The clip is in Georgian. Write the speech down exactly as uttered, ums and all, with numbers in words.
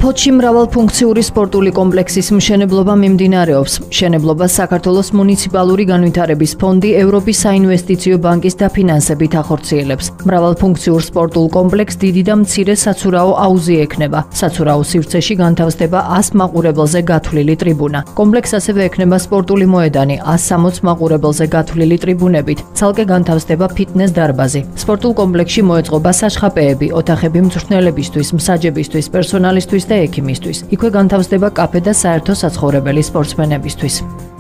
ფოთში მრავალფუნქციური სპორტული კომპლექსის მშენებლობა მიმდინარეობს. მშენებლობას საქართველოს მუნიციპალური განვითარების ფონდი ევროპის საინვესტიციო ბანკის დაფინანსებით ახორციელებს. მრავალფუნქციურ სპორტულ კომპლექსს დიდი და მცირე საცურაო აუზი ექნება. საცურაო სივრცეში განთავსდება ას მაყურებელზე გათვლილი ტრიბუნა. კომპლექსს ასევე ექნება სპორტული მოედანი ას სამოც მაყურებელზე გათვლილი ტრიბუნებით. ცალკე განთავსდება ფიტნეს დარბაზი. სპორტულ კომპლექსში მოეწყობა საშხაპეები, ოთახები მწვრთნელებისთვის, მსაჯებისთვის, პერსონალისთვის და ექიმისთვის. იქვე განთავსდება კაფე და საერთო საცხოვრებელი სპორტსმენებისთვის.